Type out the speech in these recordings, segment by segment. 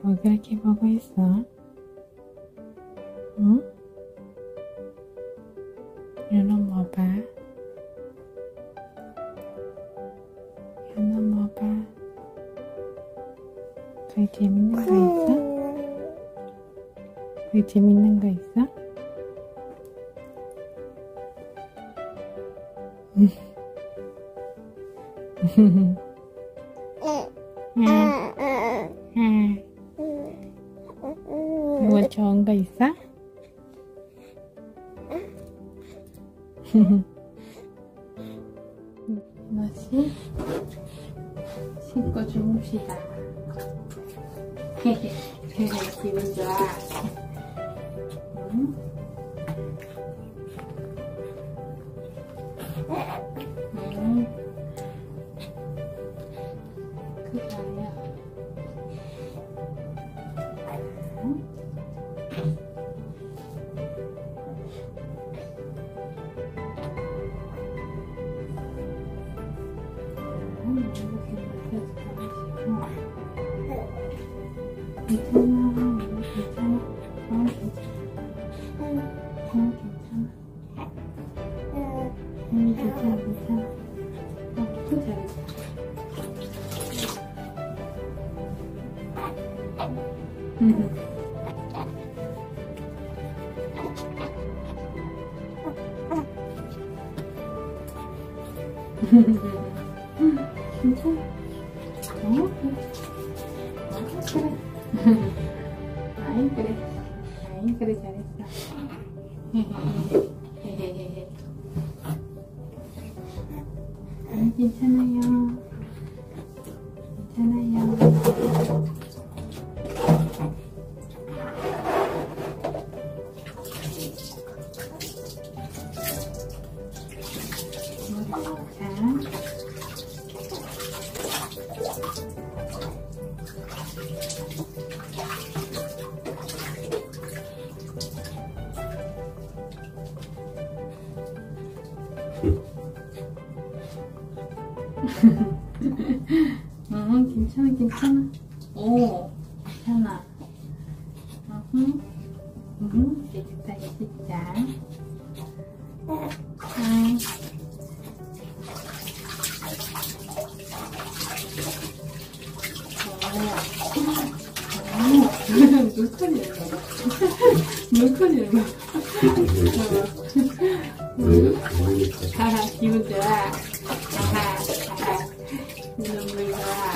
뭐 그렇게 보고 있어? 응? 윤호 뭐 봐? 윤호 뭐 봐? 거기 재밌는 거 있어? 거기 재밌는 거 있어? 뭐 좋은 거 있어? 하나씩 씻고 주무시다. 기분 좋아. 응? 응. 그거야. 응? 괜찮아. 그래. 아이 그래. 아이 그래 잘했어. 아이 괜찮아요. 괜찮아요. 괜찮아, 괜찮아. 오, 괜찮아. 깨끗하게 씻자. 물건이는 거. 물건이는 거. 하하, 기분 좋아. 하하, 하하. 눈물 좋아.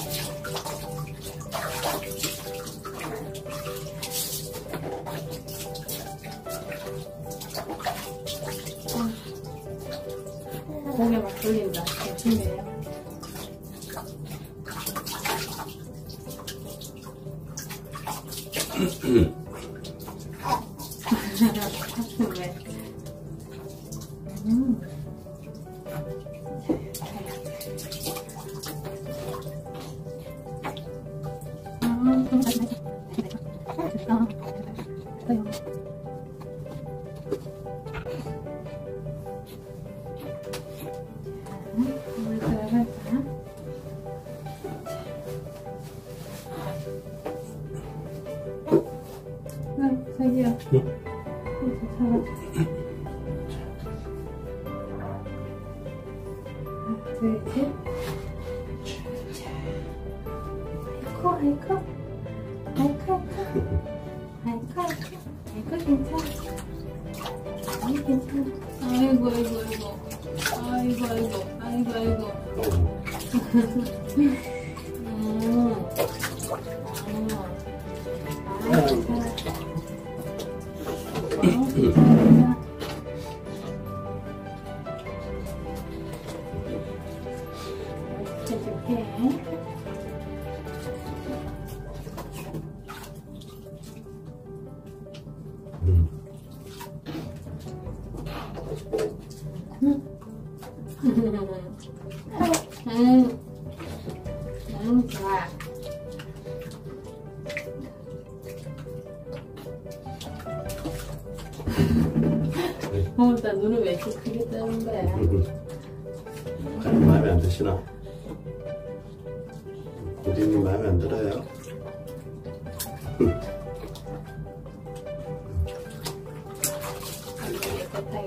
고개 막 돌린다. 조심해요. 왜? 물 들어갈까? 자기야. 그렇지? 아이고, 아이고, 아이고, 아이고, 괜찮아. 아이고, 괜찮아. 아이고, 아이고, 아이고, 아이고, 아이고, 아이고, 좋아. 나 눈을 왜 이렇게 크게 뜨는 거야? 마음에 안 드시나? 고객님 마음에 안 들어요?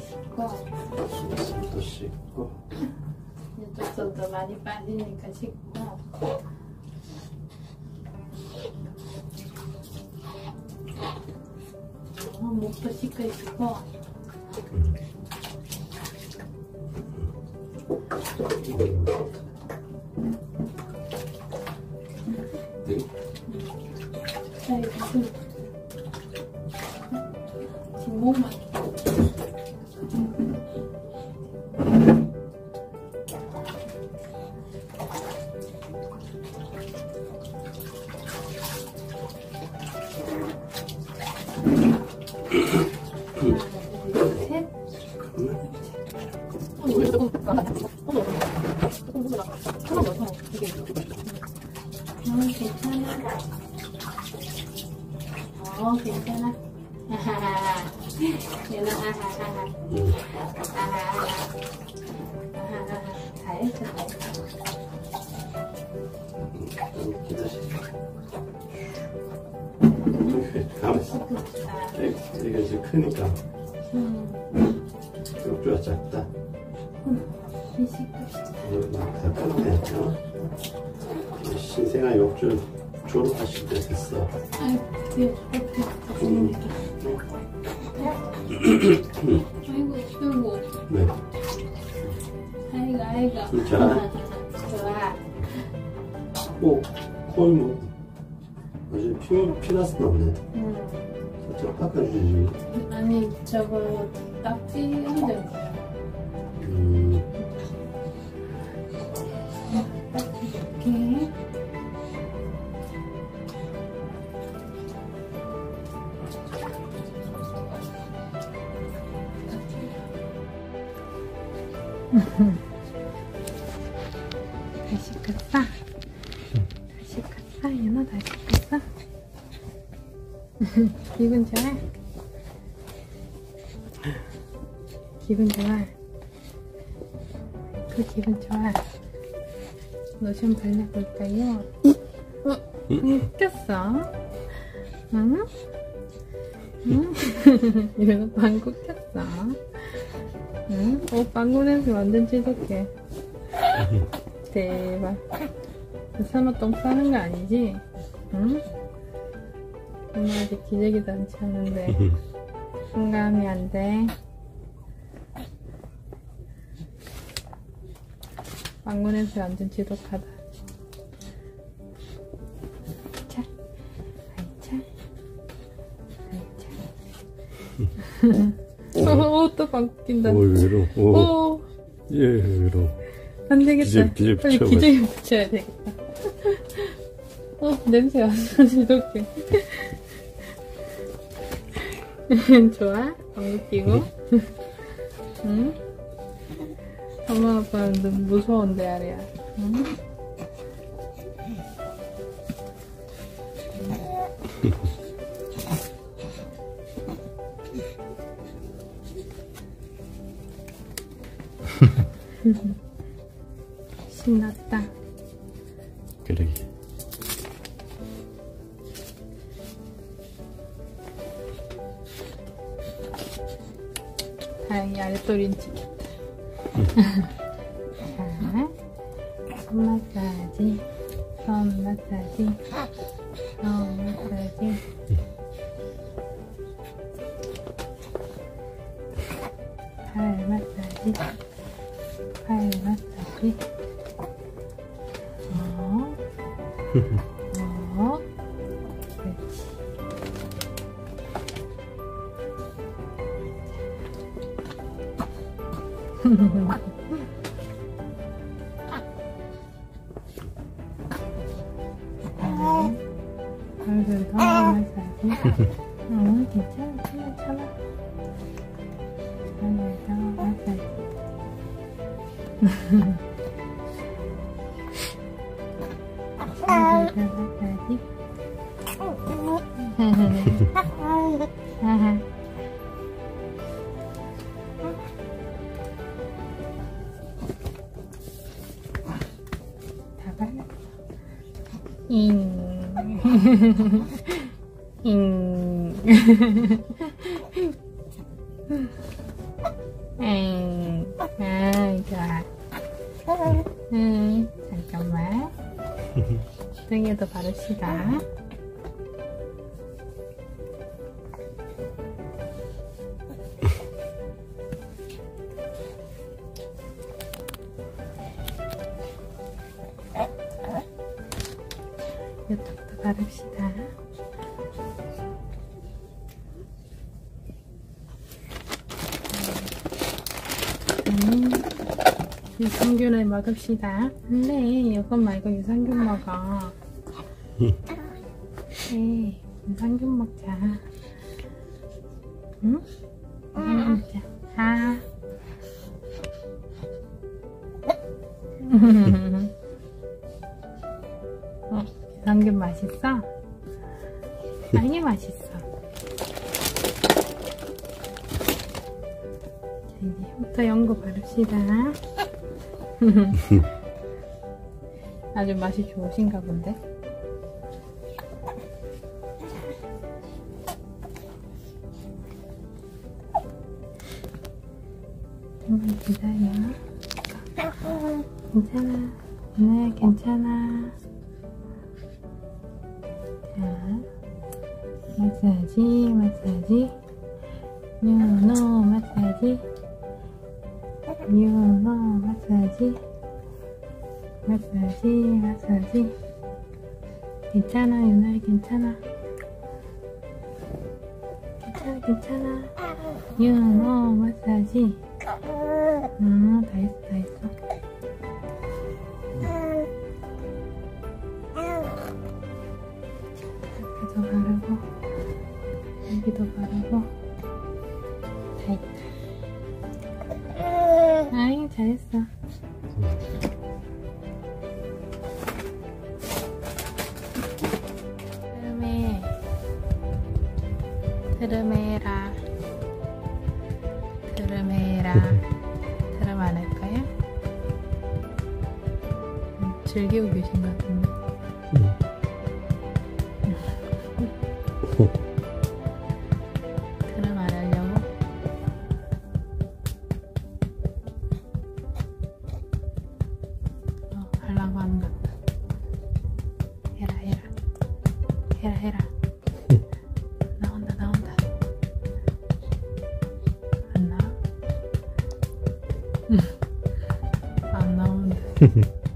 씻고. 손도 씻고. 이쪽 손도 많이 빠지니까 씻고. 목도 씻고. 뒷목만. 셋. 괜찮아. 괜찮아. 하하하. 얘는 하하하. 하하하. 잘했어. 가만있어. 애가 이제 크니까. 욕조가 작다. 다 끊네. 신생아 욕조 졸업하실 때 됐어. 아이고, 아이고. 네. 아이고. 자. 좋아. 거의 뭐, 아주 피났었나 보네. 살짝 깎아주지. 아니, 저거 딱지 힘든 거야. 이렇게. 다시 깠어? 다시 깠어? 얘나 다시 깠어? 기분 좋아? 기분 좋아? 그 기분 좋아? 로션 발라볼까요? 꼈어? 응? 응? 이거 방구 꼈어? 응? 방구 냄새 완전 지독해. 대박. 설마 똥 싸는 거 아니지? 응? 엄마 아직 기저귀도 안 채웠는데 공감이 안 돼. 방구 냄새 완전 지독하다. 자, 또 방구 낀다. 외로워. 외로워. 안 되겠다. 기저귀 빨리 기저귀 붙여야 되겠다. 냄새 완전 지독해. 좋아? 방구 끼고? 응? 엄마 아빠는 너무 무서운데 아리야. 응? 신났다. 그러게. 다행히 아랫도리는 지켰다. 자, 손 마사지, 손 마사지, 손 마사지. 팔 마사지, 팔 마사지. 그렇지. 얼굴 더 마사지. 괜찮아. 참아. 얼굴 더 마사지. 얼굴 더 마사지. 다 발랐어. 좋아. 잠깐만. 등에도 바릅시다. 이쪽도 바릅시다. 유산균을 먹읍시다. 근데 이것 말고 유산균 먹어. 네, 유산균 먹자. 응? 유산균 먹자. 아. 유산균 맛있어? 많이 맛있어. 자, 이제 흉터 연고 바릅시다. 아주 맛이 좋으신가 본데? 좀만 기다려. 괜찮아. 네, 괜찮아. 자, 마사지, 마사지. 유노 마사지. 유노 마사지. 마사지, 마사지. 괜찮아, 유나야, 괜찮아. 괜찮아, 괜찮아. 유노 마사지. 다 했어, 다 했어. 옆에도 바르고, 여기도 바르고. 다 했다. 아이, 잘했어. 트름해라. 트름해라. 트름 안 할까요? 즐기고 계신 것 같은데. 트름 안 하려고? 하려고 하는 것 같다. 해라, 해라. 해라, 해라. 나온다, 나온다. 안 나와? 안 나온다.